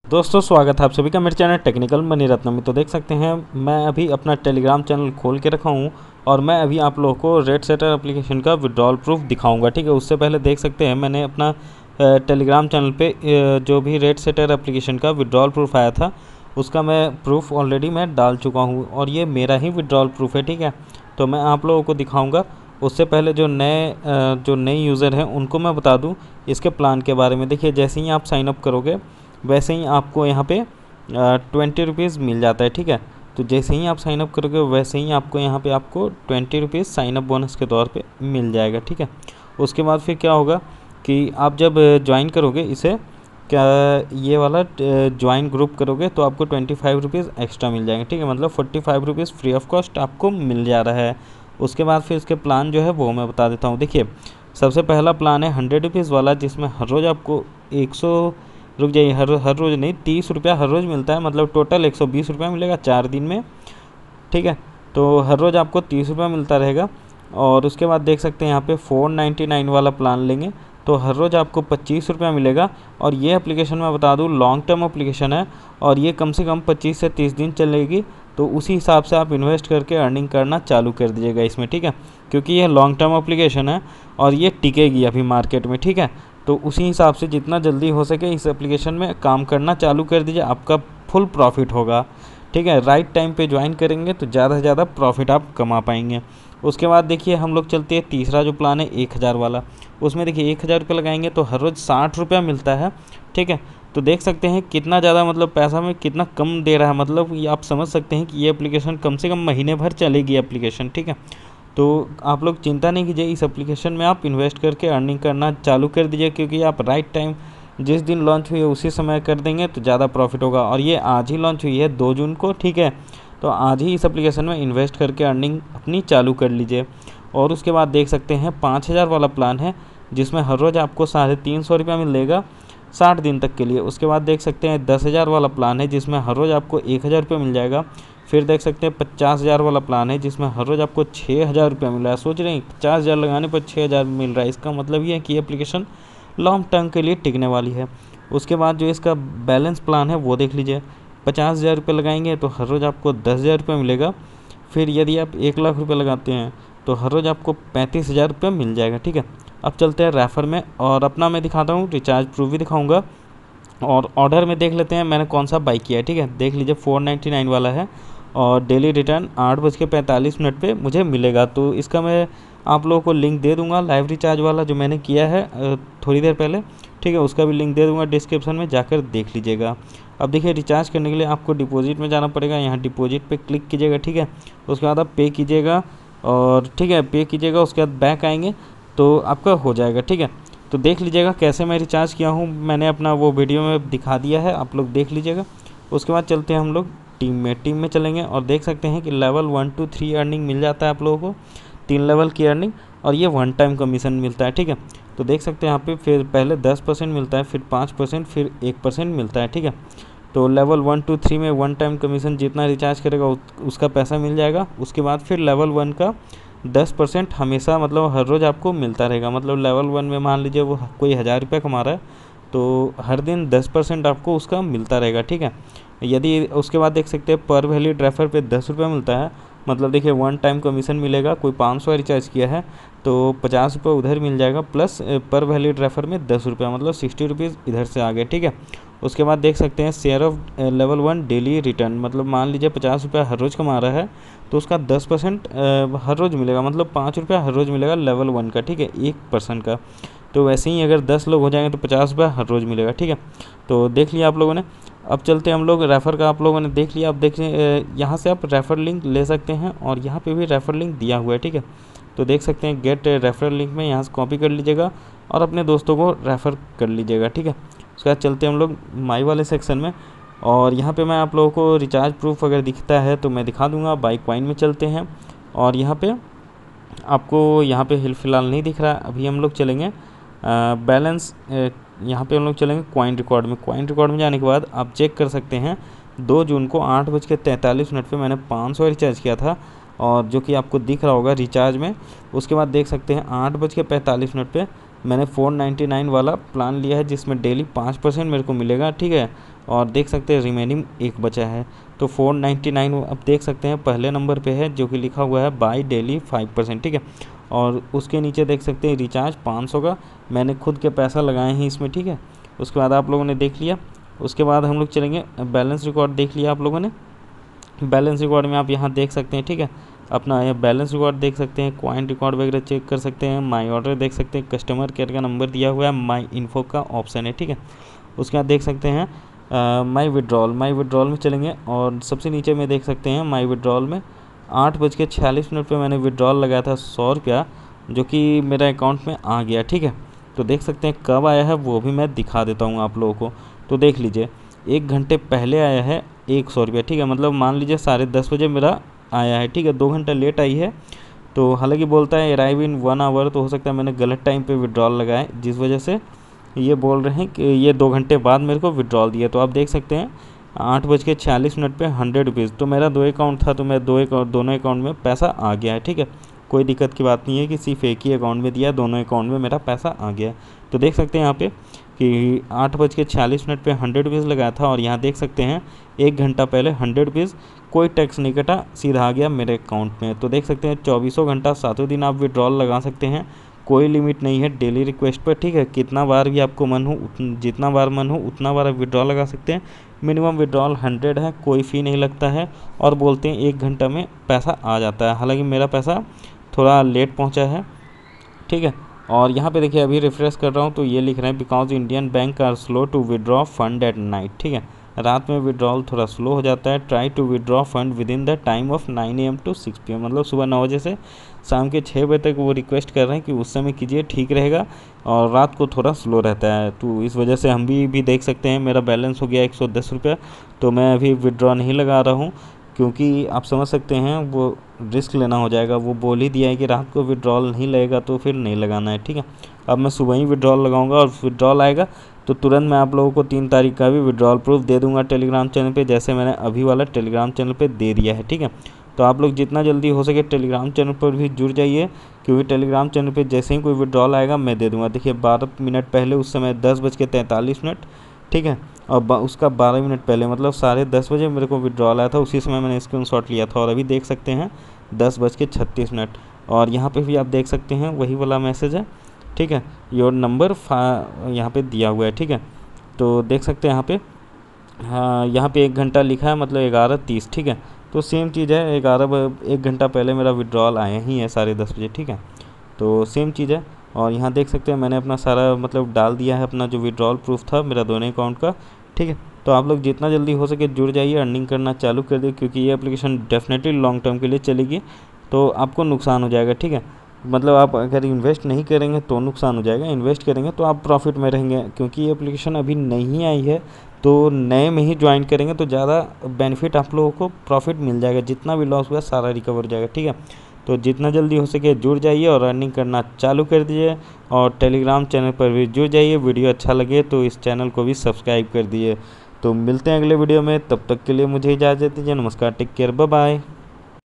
दोस्तों स्वागत है आप सभी का मेरे चैनल टेक्निकल मनी रत्न में। तो देख सकते हैं मैं अभी अपना टेलीग्राम चैनल खोल के रखा हूँ और मैं अभी आप लोगों को रेट सेटर एप्लीकेशन का विड्रॉल प्रूफ दिखाऊंगा। ठीक है, उससे पहले देख सकते हैं मैंने अपना टेलीग्राम चैनल पे जो भी रेट सेटर एप्लीकेशन का विड्रॉल प्रूफ आया था उसका मैं प्रूफ ऑलरेडी मैं डाल चुका हूँ और ये मेरा ही विड्रॉल प्रूफ है। ठीक है, तो मैं आप लोगों को दिखाऊँगा। उससे पहले जो नए यूज़र हैं उनको मैं बता दूँ इसके प्लान के बारे में। देखिए, जैसे ही आप साइनअप करोगे वैसे ही आपको यहाँ पे 20 रुपीज़ मिल जाता है। ठीक है, तो जैसे ही आप साइनअप करोगे वैसे ही आपको यहाँ पे आपको 20 रुपीज़ साइनअप बोनस के तौर पे मिल जाएगा। ठीक है, उसके बाद फिर क्या होगा कि आप जब ज्वाइन करोगे इसे, क्या ये वाला ज्वाइन ग्रुप करोगे तो आपको 25 रुपीज़ एक्स्ट्रा मिल जाएंगे। ठीक है, मतलब 45 रुपीज़ फ्री ऑफ कॉस्ट आपको मिल जा रहा है। उसके बाद फिर इसके प्लान जो है वो मैं बता देता हूँ। देखिए, सबसे पहला प्लान है 100 रुपीज़ वाला, जिसमें हर रोज़ आपको 100 रुक जाइए हर रोज़ नहीं, 30 रुपया हर रोज़ मिलता है। मतलब टोटल 120 रुपया मिलेगा 4 दिन में। ठीक है, तो हर रोज़ आपको 30 रुपया मिलता रहेगा। और उसके बाद देख सकते हैं यहाँ पे 499 वाला प्लान लेंगे तो हर रोज़ आपको 25 रुपया मिलेगा। और ये एप्लीकेशन मैं बता दूँ लॉन्ग टर्म एप्लीकेशन है और ये कम से कम 25 से 30 दिन चलेगी। तो उसी हिसाब से आप इन्वेस्ट करके अर्निंग करना चालू कर दीजिएगा इसमें। ठीक है, क्योंकि ये लॉन्ग टर्म एप्लीकेशन है और ये टिकेगी अभी मार्केट में। ठीक है, तो उसी हिसाब से जितना जल्दी हो सके इस एप्लीकेशन में काम करना चालू कर दीजिए, आपका फुल प्रॉफिट होगा। ठीक है, राइट टाइम पे ज्वाइन करेंगे तो ज़्यादा से ज़्यादा प्रॉफिट आप कमा पाएंगे। उसके बाद देखिए हम लोग चलते हैं तीसरा जो प्लान है 1000 वाला। उसमें देखिए 1000 रुपये लगाएंगे तो हर रोज़ 60 रुपया मिलता है। ठीक है, तो देख सकते हैं कितना ज़्यादा, मतलब पैसा में कितना कम दे रहा है। मतलब ये आप समझ सकते हैं कि ये एप्लीकेशन कम से कम महीने भर चलेगी एप्लीकेशन। ठीक है, तो आप लोग चिंता नहीं कीजिए, इस एप्लीकेशन में आप इन्वेस्ट करके अर्निंग करना चालू कर दीजिए, क्योंकि आप राइट टाइम जिस दिन लॉन्च हुई है उसी समय कर देंगे तो ज़्यादा प्रॉफिट होगा। और ये आज ही लॉन्च हुई है 2 जून को। ठीक है, तो आज ही इस एप्लीकेशन में इन्वेस्ट करके अर्निंग अपनी चालू कर लीजिए। और उसके बाद देख सकते हैं 5000 वाला प्लान है, जिसमें हर रोज़ आपको 350 रुपया मिलेगा 60 दिन तक के लिए। उसके बाद देख सकते हैं 10,000 वाला प्लान है, जिसमें हर रोज़ आपको 1000 रुपये मिल जाएगा। फिर देख सकते हैं 50,000 वाला प्लान है, जिसमें हर रोज़ आपको 6,000 रुपया मिल रहा है। सोच रहे हैं 50,000 लगाने पर 6,000 मिल रहा है, इसका मतलब ये है कि एप्लीकेशन लॉन्ग टर्म के लिए टिकने वाली है। उसके बाद जो इसका बैलेंस प्लान है वो देख लीजिए, 50,000 रुपये लगाएंगे तो हर रोज़ आपको 10,000 रुपया मिलेगा। फिर यदि आप 1,00,000 रुपये लगाते हैं तो हर रोज़ आपको 35,000 रुपया मिल जाएगा। ठीक है, अब चलते हैं रेफर में और अपना मैं दिखाता हूँ, रिचार्ज प्रूफ भी दिखाऊँगा। और ऑर्डर में देख लेते हैं मैंने कौन सा बाई किया है। ठीक है, देख लीजिए 499 वाला है और डेली रिटर्न 8:45 पे मुझे मिलेगा। तो इसका मैं आप लोगों को लिंक दे दूंगा, लाइव रिचार्ज वाला जो मैंने किया है थोड़ी देर पहले। ठीक है, उसका भी लिंक दे दूंगा डिस्क्रिप्शन में, जाकर देख लीजिएगा। अब देखिए रिचार्ज करने के लिए आपको डिपॉजिट में जाना पड़ेगा, यहाँ डिपॉजिट पे क्लिक कीजिएगा। ठीक है, उसके बाद आप पे कीजिएगा और ठीक है पे कीजिएगा, उसके बाद बैक आएंगे तो आपका हो जाएगा। ठीक है, तो देख लीजिएगा कैसे मैं रिचार्ज किया हूँ, मैंने अपना वो वीडियो में दिखा दिया है, आप लोग देख लीजिएगा। उसके बाद चलते हैं हम लोग टीम में चलेंगे और देख सकते हैं कि लेवल 1 to 3 अर्निंग मिल जाता है आप लोगों को, 3 लेवल की अर्निंग, और ये 1 टाइम कमीशन मिलता है। ठीक है, तो देख सकते हैं यहाँ पे फिर पहले 10% मिलता है, फिर 5%, फिर 1% मिलता है। ठीक है, तो लेवल 1 to 3 में 1 टाइम कमीशन जितना रिचार्ज करेगा उसका पैसा मिल जाएगा। उसके बाद फिर लेवल 1 का 10% हमेशा, मतलब हर रोज़ आपको मिलता रहेगा। मतलब लेवल 1 में मान लीजिए वो कोई 1000 रुपये कमा रहा है तो हर दिन 10% आपको उसका मिलता रहेगा। ठीक है, यदि उसके बाद देख सकते हैं पर वैलिड रेफर पे 10 रुपये मिलता है। मतलब देखिए 1 टाइम कमीशन मिलेगा, कोई 500 रिचार्ज किया है तो 50 रुपये उधर मिल जाएगा, प्लस पर वैलिड रेफर में 10 रुपया, मतलब 60 रुपीज़ इधर से आ गए। ठीक है, उसके बाद देख सकते हैं share of level 1 daily return, मतलब मान लीजिए 50 रुपया हर रोज़ कमा रहा है तो उसका 10% हर रोज़ मिलेगा, मतलब 5 रुपया हर रोज़ मिलेगा लेवल 1 का। ठीक है, 1% का। तो वैसे ही अगर 10 लोग हो जाएंगे तो 50 रुपया हर रोज़ मिलेगा। ठीक है, तो देख लिया आप लोगों ने। अब चलते हैं हम लोग रेफ़र का, आप लोगों ने देख लिया। अब देखिए यहाँ से आप रेफ़र लिंक ले सकते हैं और यहाँ पे भी रेफ़र लिंक दिया हुआ है। ठीक है, तो देख सकते हैं गेट रेफ़र लिंक में यहाँ से कॉपी कर लीजिएगा और अपने दोस्तों को रेफ़र कर लीजिएगा। ठीक है, उसके बाद चलते हैं हम लोग माई वाले सेक्शन में और यहाँ पे मैं आप लोगों को रिचार्ज प्रूफ अगर दिखता है तो मैं दिखा दूँगा। बाई कॉइन में चलते हैं और यहाँ पे आपको यहाँ पे फ़िलहाल नहीं दिख रहा है, अभी हम लोग चलेंगे बैलेंस, यहाँ पे हम लोग चलेंगे कॉइन रिकॉर्ड में। कॉइन रिकॉर्ड में जाने के बाद आप चेक कर सकते हैं 2 जून को 8:43 पे मैंने 500 रिचार्ज किया था और जो कि आपको दिख रहा होगा रिचार्ज में। उसके बाद देख सकते हैं 8:45 पे मैंने 499 वाला प्लान लिया है, जिसमें डेली 5% मेरे को मिलेगा। ठीक है, और देख सकते हैं रिमेनिंग एक बचा है। तो 499 अब देख सकते हैं पहले नंबर पे है, जो कि लिखा हुआ है बाय डेली 5%, ठीक है। और उसके नीचे देख सकते हैं रिचार्ज 500 का मैंने खुद के पैसा लगाए हैं इसमें, ठीक है। उसके बाद आप लोगों ने देख लिया। उसके बाद हम लोग चलेंगे बैलेंस रिकॉर्ड, देख लिया आप लोगों ने। बैलेंस रिकॉर्ड में आप यहाँ देख सकते हैं, ठीक है, अपना ये बैलेंस रिकॉर्ड देख सकते हैं, कॉइन रिकॉर्ड वगैरह चेक कर सकते हैं, माई ऑर्डर देख सकते हैं, कस्टमर केयर का नंबर दिया हुआ है, माई इन्फो का ऑप्शन है, ठीक है। उसके बाद देख सकते हैं माई विड्रॉल में चलेंगे और सबसे नीचे में देख सकते हैं माई विड्रॉल में 8:46 पर मैंने विड्रॉल लगाया था 100 रुपया, जो कि मेरा अकाउंट में आ गया, ठीक है। तो देख सकते हैं कब आया है वो भी मैं दिखा देता हूँ आप लोगों को। तो देख लीजिए 1 घंटे पहले आया है 100 रुपया, ठीक है। मतलब मान लीजिए 10:30 बजे मेरा आया है, ठीक है, 2 घंटा लेट आई है। तो हालांकि बोलता है अराइव इन 1 आवर, तो हो सकता है मैंने गलत टाइम पे विड्रॉल लगाए, जिस वजह से ये बोल रहे हैं कि ये 2 घंटे बाद मेरे को विड्रॉल दिया। तो आप देख सकते हैं 8:46 पे 100 रुपीज़, तो मेरा 2 अकाउंट था, तो मैं दोनों अकाउंट में पैसा आ गया है, ठीक है। कोई दिक्कत की बात नहीं है कि सिर्फ एक ही अकाउंट में दिया, दोनों अकाउंट में मेरा पैसा आ गया है। तो देख सकते हैं यहाँ पे कि 8:46 पे 100 रुपीज़ लगाया था, और यहाँ देख सकते हैं 1 घंटा पहले 100 रुपीज़, कोई टैक्स नहीं कटा, सीधा आ गया मेरे अकाउंट में। तो देख सकते हैं 24 घंटा 7 दिन आप विड्रॉल लगा सकते हैं, कोई लिमिट नहीं है डेली रिक्वेस्ट पर, ठीक है। कितना बार भी आपको मन हो जितना बार मन हो उतना बार आप विड्रॉल लगा सकते हैं। मिनिमम विड्रॉल 100 है, कोई फ़ी नहीं लगता है, और बोलते हैं 1 घंटा में पैसा आ जाता है। हालांकि मेरा पैसा थोड़ा लेट पहुंचा है, ठीक है। और यहाँ पे देखिए अभी रिफ्रेश कर रहा हूँ तो ये लिख रहे हैं because Indian bank are slow to withdraw fund at night, ठीक है। रात में विड्रॉल थोड़ा स्लो हो जाता है। Try to withdraw fund within the time of 9 AM to 6 PM, मतलब सुबह 9 बजे से शाम के 6 बजे तक वो रिक्वेस्ट कर रहे हैं कि उस समय कीजिए, ठीक रहेगा। और रात को थोड़ा स्लो रहता है, तो इस वजह से हम भी देख सकते हैं मेरा बैलेंस हो गया 110 रुपया। तो मैं अभी विड्रॉ नहीं लगा रहा हूँ, क्योंकि आप समझ सकते हैं वो रिस्क लेना हो जाएगा। वो बोल ही दिया है कि रात को विड्रॉल नहीं लगेगा, तो फिर नहीं लगाना है, ठीक है। अब मैं सुबह ही विड्रॉल लगाऊंगा, और विड्रॉल आएगा तो तुरंत मैं आप लोगों को 3 तारीख का भी विड्रॉल प्रूफ दे दूंगा टेलीग्राम चैनल पे, जैसे मैंने अभी वाला टेलीग्राम चैनल पे दे दिया है, ठीक है। तो आप लोग जितना जल्दी हो सके टेलीग्राम चैनल पर भी जुड़ जाइए, क्योंकि टेलीग्राम चैनल पे जैसे ही कोई विड्रॉल आएगा मैं दे दूंगा। देखिए 12 मिनट पहले उस समय 10:43, ठीक है। और उसका 12 मिनट पहले मतलब 10:30 बजे मेरे को विड्रॉल आया था, उसी समय मैंने स्क्रीनशॉट लिया था। और अभी देख सकते हैं 10:36, और यहाँ पे भी आप देख सकते हैं वही वाला मैसेज है, ठीक है। योर नंबर यहाँ पे दिया हुआ है, ठीक है। तो देख सकते हैं यहाँ पे, हाँ यहाँ पे 1 घंटा लिखा है, मतलब 11:30, ठीक है। तो सेम चीज़ है, 1 घंटा पहले मेरा विड्रॉल आया ही है 10:30 बजे, ठीक है। तो सेम चीज़ है। और यहाँ देख सकते हैं मैंने अपना सारा मतलब डाल दिया है, अपना जो विड्रॉल प्रूफ था मेरा दोनों अकाउंट का, ठीक है। तो आप लोग जितना जल्दी हो सके जुड़ जाइए, अर्निंग करना चालू कर दिए, क्योंकि ये एप्लीकेशन डेफिनेटली लॉन्ग टर्म के लिए चलेगी, तो आपको नुकसान हो जाएगा, ठीक है। मतलब आप अगर इन्वेस्ट नहीं करेंगे तो नुकसान हो जाएगा, इन्वेस्ट करेंगे तो आप प्रॉफिट में रहेंगे। क्योंकि ये एप्लीकेशन अभी नहीं आई है, तो नए में ही ज्वाइन करेंगे तो ज़्यादा बेनिफिट आप लोगों को प्रॉफिट मिल जाएगा, जितना भी लॉस हुआ सारा रिकवर हो जाएगा, ठीक है। तो जितना जल्दी हो सके जुड़ जाइए और अर्निंग करना चालू कर दीजिए, और टेलीग्राम चैनल पर भी जुड़ जाइए। वीडियो अच्छा लगे तो इस चैनल को भी सब्सक्राइब कर दिए। तो मिलते हैं अगले वीडियो में, तब तक के लिए मुझे इजाज़त दीजिए। नमस्कार, टेक केयर, बाय बाय।